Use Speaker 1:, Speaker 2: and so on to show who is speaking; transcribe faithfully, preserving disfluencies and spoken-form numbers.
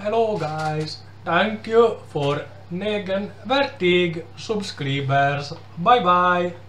Speaker 1: hello guys. Thank you for negen vertig subscribers. Bye bye.